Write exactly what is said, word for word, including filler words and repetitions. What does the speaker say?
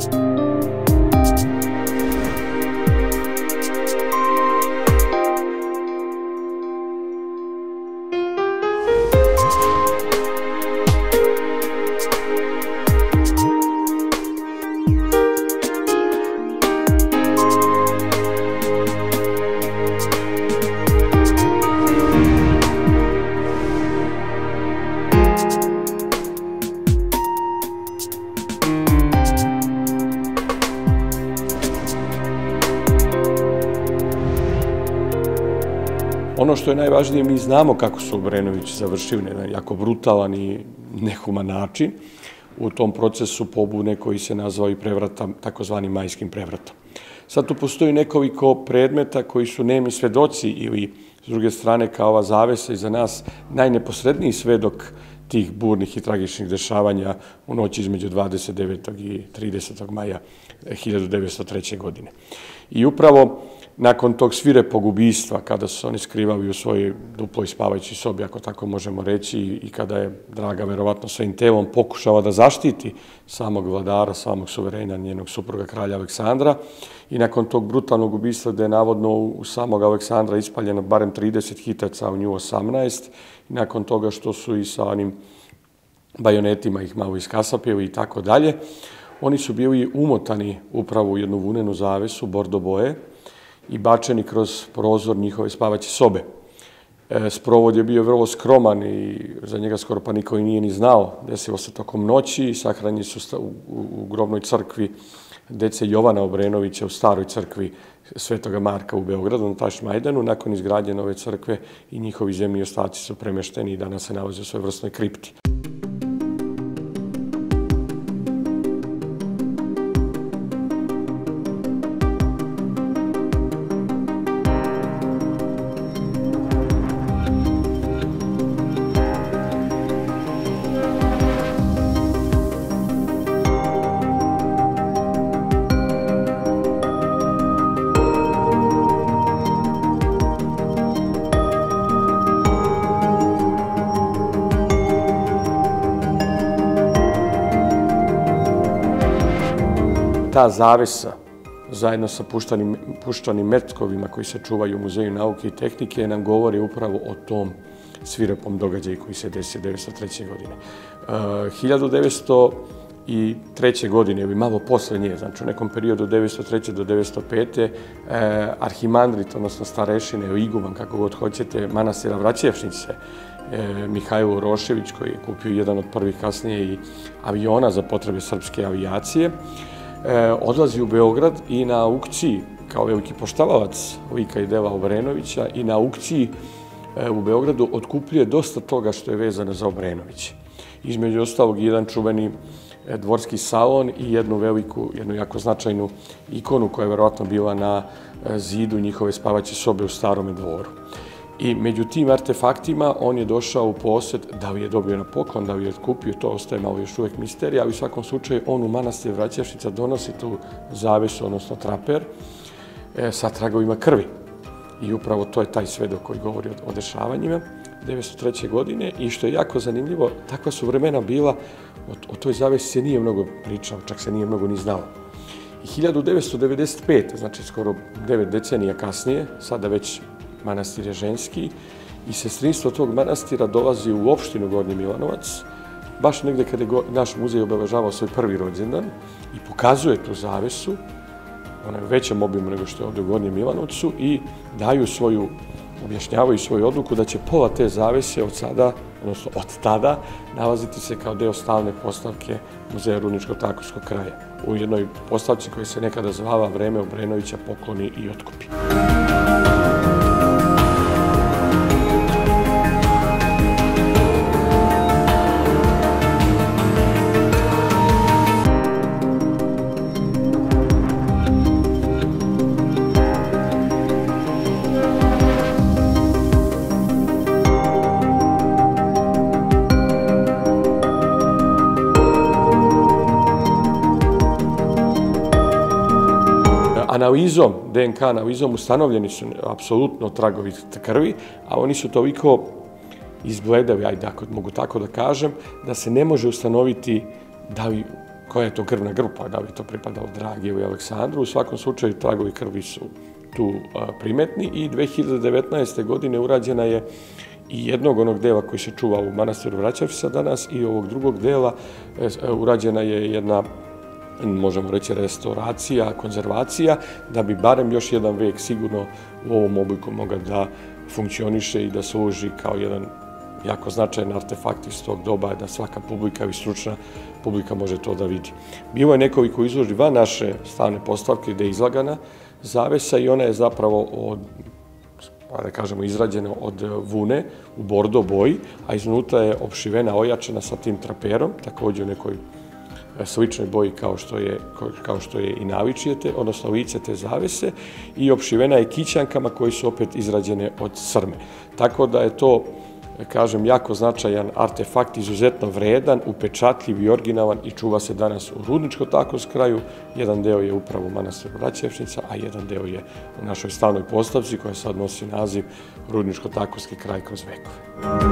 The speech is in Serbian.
Ono što je najvažnije, mi znamo kako su Obrenovići završili na jedan jako brutalan i nehuman način u tom procesu pobune koji se nazvao i prevratom, takozvanim majskim prevratom. Sad tu postoji nekoliko predmeta koji su nemi svedoci ili, s druge strane, kao ova zavesa iza nas, najneposredniji svedok tih burnih i tragičnih dešavanja u noći između dvadeset devetog i tridesetog maja hiljadu devetsto treće. godine. I upravo nakon tog svirepog ubistva, kada su oni skrivali u svojoj duploj spavajućoj sobi, ako tako možemo reći, i kada je Draga verovatno svojim telom pokušala da zaštiti samog vladara, samog suverena, njenog supruga kralja Aleksandra, i nakon tog brutalnog ubistva gde je navodno u samog Aleksandra ispaljeno barem trideset hitaca, a u nju osamnaest, i nakon toga što su i sa onim bajonetima ih malo iskasapili i tako dalje, oni su bili umotani upravo u jednu vunenu zavesu, bordo boje, i bačeni kroz prozor njihove spavaće sobe. Sprovod je bio vrlo skroman i za njega skoro pa niko i nije ni znao. Desilo se tokom noći i sahranjeni su u grobnoj crkvi dece Jovana Obrenovića u staroj crkvi Svetoga Marka u Beogradu, na Tašmajdanu. Nakon izgradnje nove crkve i njihovi zemlji ostaci su premešteni i danas se nalaze u svojevrsnoj kripti. Ta zavesa, zajedno sa puščanim metkovima koji se čuvaju u Muzeju nauke i tehnike, nam govori upravo o tom svirepom događaju koji se desio devetsto treće. godine. hiljadu devetsto treće. godine, ili malo posle nje, znači u nekom periodu od devetsto treće. do devetsto pete. arhimandrit, odnosno starešine, ili iguman, kako god hoćete, manastira Vraćevšnice, Mihajlo Urošević, koji je kupio jedan od prvih kasnije i aviona za potrebe srpske avijacije, odlazi u Beograd i na aukciji, kao veliki poštovalac lika i dela Obrenovića, i na aukciji u Beogradu otkupljuje dosta toga što je vezano za Obrenovića. Između ostalog, jedan čuveni dvorski salon i jednu veliku, jednu jako značajnu ikonu koja je verovatno bila na zidu njihove spavaće sobe u Starome dvoru. I među tim artefaktima on je došao u posed, da li je dobio na poklon, da li je kupio, to ostaje malo još uvek misterija, ali u svakom slučaju on u manastir Vraćevšnica donosi tu zavesu, odnosno traper, sa tragovima krvi. I upravo to je taj svedok koji govori o dešavanjima devetsto treće. godine. I što je jako zanimljivo, takva su vremena bila, o toj zavesi se nije mnogo pričalo, čak se nije mnogo ni znalo. I hiljadu devetsto devedeset pete. znači skoro devet decenija kasnije, sada već manastir je ženski, i sestrinstvo tog manastira dolazi u opštinu Gornji Milanovac, baš negde kada je naš muzej obeležavao svoj prvi rođendan, i pokazuje tu zavesu, ona je u većem obimu nego što je ovde u Gornjem Milanovcu, i daju svoju, objašnjavaju svoju odluku da će pola te zavese od sada, odnosno od tada, nalaziti se kao deo stalne postavke Muzeja Rudničko-Takovskog kraja, u jednoj postavci koja se nekada zvala Vreme Obrenovića, pokloni i otkupi. Analizom, de en ka analizom, ustanovljeni su apsolutno tragovi krvi, a oni su toliko izbledali, ajde ako mogu tako da kažem, da se ne može ustanoviti da li koja je to krvna grupa, da bi to pripadalo Dragijevu i Aleksandru. U svakom slučaju tragovi krvi su tu primetni i dve hiljade devetnaeste. godine urađena je i jednog onog dela koji se čuva u manastiru Vraćavica danas i ovog drugog dela urađena je jedna, možemo reći, restauracija, konzervacija, da bi barem još jedan vek sigurno u ovom obliku mogao da funkcioniše i da služi kao jedan jako značajan artefakt iz tog doba, da svaka publika i stručna publika može to da vidi. Bilo je nekoliko izložbi van naše stalne postavke gde je izlagana zavesa i ona je zapravo od, da kažemo, izrađena od vune u bordo boji, a iznutra je opšivena, ojačana sa tim traperom, također u nekoj sličnoj boji kao što je, kao što je i navičije, odnosno lice te zavese, i opšivena je kićankama koji su opet izrađene od srme. Tako da je to, kažem, jako značajan artefakt, izuzetno vredan, upečatljiv i originalan i čuva se danas u Rudničko-Takovskom kraju. Jedan deo je upravo u manastiru Vraćevšnica, a jedan deo je u našoj stalnoj postavci koja sad nosi naziv Rudničko-Takovski kraj kroz vekove.